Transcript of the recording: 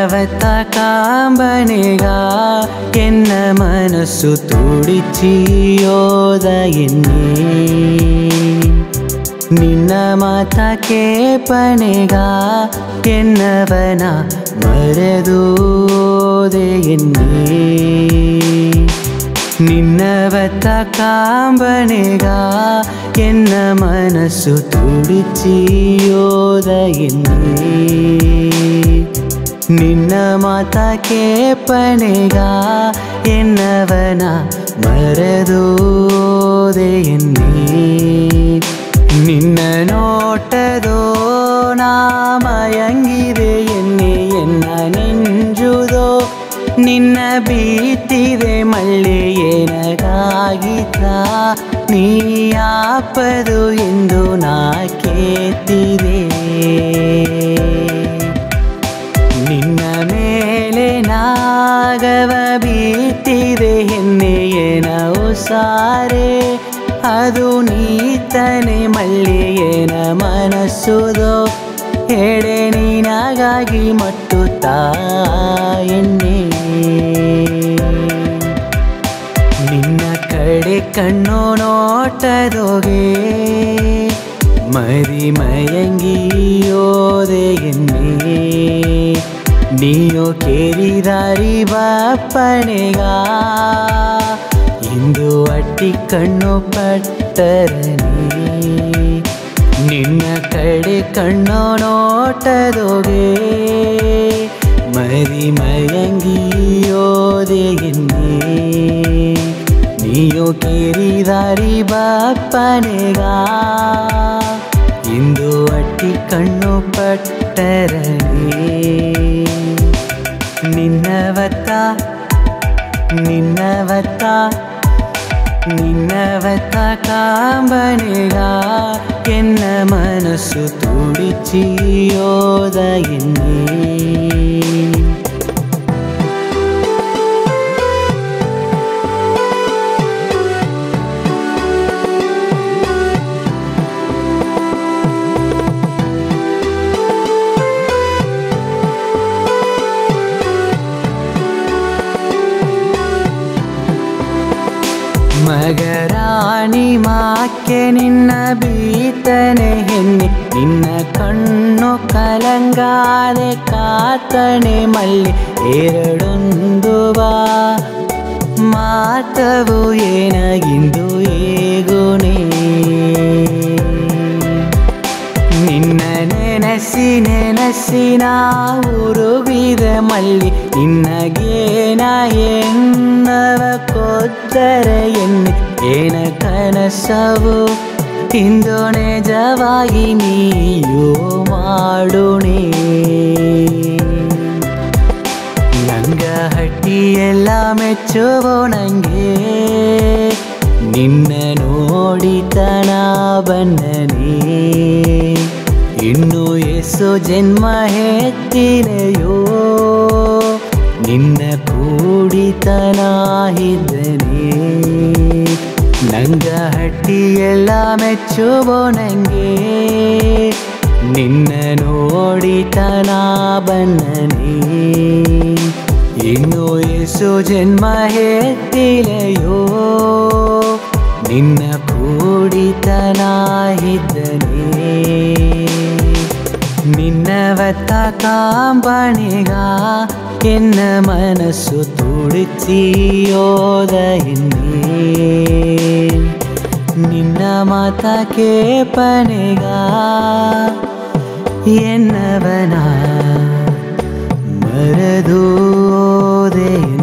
ನಿನ್ನವತ್ತ ಕಾಂಬನೆಗ ಎನ್ನ ಮನಸ್ಸು ತುಡಿಚಿಯೋದ ಎನ್ನೇ ನಿನ್ನ ಮಾತ ಕೇಪನೆಗ ಎನ್ನವನ ಮರೆದೋದೆ ಎನ್ನೇ ನಿನ್ನವತ್ತ ಕಾಂಬನೆಗ ಎನ್ನ ಮನಸ್ಸು ತುಡಿಚಿಯೋದ ಎನ್ನೇ ನಿನ್ನ ಮಾತ ಕೇಪನೆಗ ಎನ್ನವನ ಮರೆದೋದೆ ಎನ್ನೇ ನಿನ್ನ ನೋಟದೋ ನಾಮಯಂಗಿದೆ ಎನ್ನೆ ಎನ್ನ ನೆಂಜುದೋ ನಿನ್ನ ಬೀತಿದೆ ಮಳ್ಳಿ ಏನಗಾಗಿತ ನೀಯಾಪದು ಎಂದು ನಾ ಕೇತಿದೆ ನಿನ್ನ ಮೇಲೆ ನಾಗವ ಬೀತಿದೆ ಎನ್ನೆ ಏನ ಉಸಾರೆ ಅದು ನೀತನೆ ಮಳ್ಳಿಯೇನ ಮನಸ್ಸುದೋ ಎಡೆ ನೀನಾಗಾಗಿ ಮಟ್ಟುತ್ತಾ ಎನ್ನೆ ನಿನ್ನ ಕಡೆ ಕಣ್ಣು ನೋಟದೋಗೆ ಮರಿ ಮಯಂಗಿಯೋದೆ ಎನ್ನೆ ನೀಯೋ ಕೇರಿದಾರಿ ಬಾಪ್ಪನೆಗ ಇಂದು ಅಟ್ಟಿ ಕಣ್ಣು ಪಟ್ಟರನೆ ನಿನ್ನ ಕಡೆ ಕಣ್ಣು ನೋಟದೋಗೆ ಮರಿ ಮಯಂಗಿಯೋದೆ ಎನ್ನೆ ನೀಯೋ ಕೇರಿದಾರಿ ಬಾಪ್ಪನೆಗ ಇಂದು ಅಟ್ಟಿ ಕಣ್ಣು ಪಟ್ಟರನೆ ನಿನ್ನವತ್ತ ಕಾಂಬನೆಗ ಎನ್ನ ಮನಸ್ಸು ತುಡಿಚಿಯೋದ ಎನ್ನೇ ಮಗರಾಣಿ ಮಾಕೆ ನಿನ್ನ ಬೀತನೆ ಹೆಣ್ಣೆ ನಿನ್ನ ಕಣ್ಣು ಕಲಂಗಾದೆ ಕಾತಣೆ ಮಲ್ಲಿ ಎರಡೊಂದುವ ಮಾತವು ಏನಾಗಿಂದು ಏಗುಣೆ ನಿನ್ನ ನೆನಸಿನ ಉರುವಿದ ಮಲ್ಲಿ ನಿನ್ನಗೇನ ಎನ್ನವ ಕೊದ್ದರೆ ಎನ್ನೆ ಏನ ಕನಸವು ಇಂದು ನಿಜವಾಗಿ ನೀಯೋ ಮಾಡುಣೆ ನಂಗ ಹಟ್ಟಿಯೆಲ್ಲ ಮೆಚ್ಚುವೋ ನಂಗೆ ನಿನ್ನ ನೋಡಿತನ ಬನ್ನನೆ ಇನ್ನು ಎಸೋ ಜನ್ಮ ಹೆತ್ತಿನೆಯೋ ನಿನ್ನ ಕೂಡಿತನ ಇದ್ದನೆ ನಂಗ ಹಟ್ಟಿಯೆಲ್ಲ ಮೆಚ್ಚುವೋ ನಂಗೆ ನಿನ್ನ ನೋಡಿತನ ಬನ್ನನೆ ಇನ್ನು ಎಸೋ ಜನ್ಮ ಹೆತ್ತಿಲೆಯೋ ನಿನ್ನ ಕೂಡಿತನ ಇದ್ದನೆ ನಿನ್ನವತ್ತ ಕಾಂಬನೆಗ ಎನ್ನ ಮನಸ್ಸು ತುಡಿಚಿಯೋದ ಎನ್ನೇ ನಿನ್ನ ಮಾತ ಕೇಪನೆಗ ಎನ್ನವನ ಮರೆದೋದೆ